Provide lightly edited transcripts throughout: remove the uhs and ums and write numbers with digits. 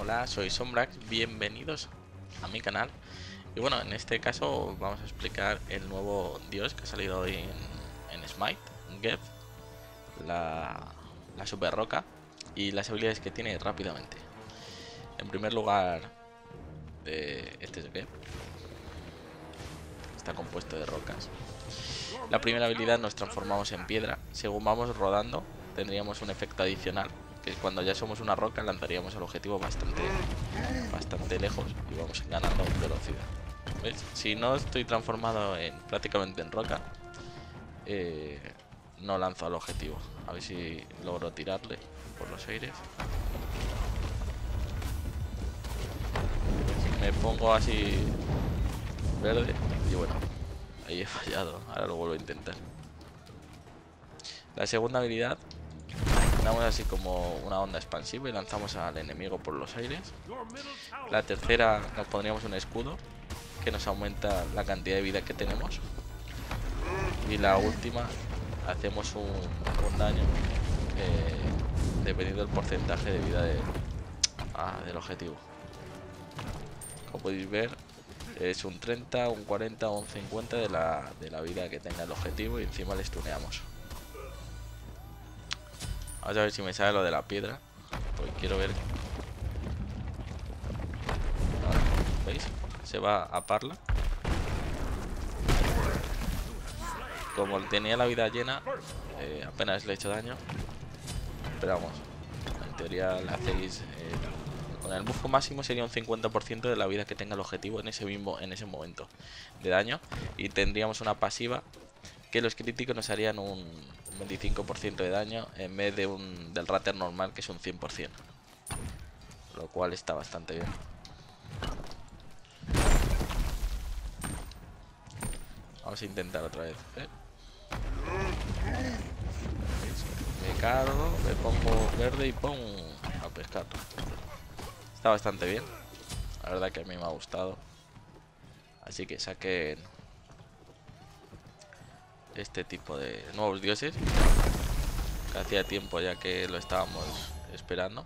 Hola, soy Sombrax, bienvenidos a mi canal. Y bueno, en este caso vamos a explicar el nuevo dios que ha salido hoy en Smite, Geth, la super roca y las habilidades que tiene rápidamente. En primer lugar, este es Geth, está compuesto de rocas. La primera habilidad nos transformamos en piedra. Según vamos rodando, tendríamos un efecto adicional, que cuando ya somos una roca lanzaríamos al objetivo bastante lejos y vamos ganando velocidad. ¿Veis? Si no estoy transformado prácticamente en roca, no lanzo al objetivo. A ver si logro tirarle por los aires. Me pongo así verde y bueno, ahí he fallado. Ahora lo vuelvo a intentar. La segunda habilidad, damos así como una onda expansiva y lanzamos al enemigo por los aires. La tercera, nos pondríamos un escudo que nos aumenta la cantidad de vida que tenemos. Y la última, hacemos un daño dependiendo del porcentaje de vida del objetivo. Como podéis ver, es un 30, un 40 o un 50 de la vida que tenga el objetivo, y encima le stuneamos. Vamos a ver si me sale lo de la piedra, porque quiero ver. ¿Veis? Se va a parla. Como tenía la vida llena, apenas le he hecho daño. Pero vamos, en teoría le hacéis con el bufo máximo sería un 50% de la vida que tenga el objetivo en ese momento de daño. Y tendríamos una pasiva que los críticos nos harían un 25% de daño en vez del rater normal, que es un 100%. Lo cual está bastante bien. Vamos a intentar otra vez. Me cargo, me pongo verde y ¡pum! A pescar. Está bastante bien. La verdad que a mí me ha gustado. Así que saquen este tipo de nuevos dioses, que hacía tiempo ya que lo estábamos esperando.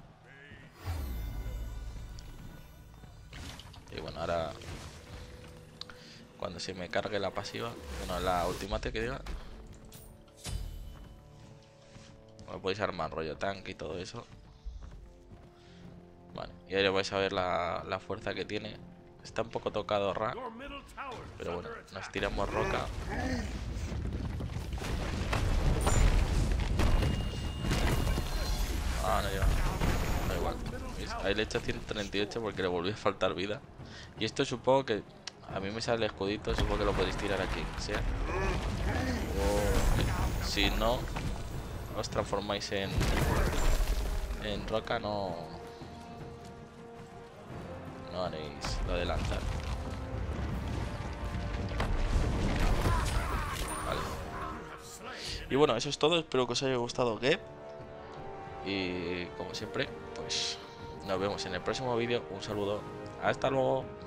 Y bueno, ahora cuando se me cargue la pasiva, bueno, la ultimate que diga, me podéis armar rollo tanque y todo eso. Vale, y ahí vais a ver la fuerza que tiene. Está un poco tocado Ra, pero bueno, nos tiramos roca. Ah, no lleva. Da igual. ¿Veis? Ahí le he hecho 138 porque le volvió a faltar vida. Y esto supongo que a mí me sale el escudito, supongo que lo podéis tirar a quien sea. O si no os transformáis en roca, no haréis lo de lanzar. Vale. Y bueno, eso es todo. Espero que os haya gustado Geth. Y como siempre, pues nos vemos en el próximo vídeo. Un saludo. Hasta luego.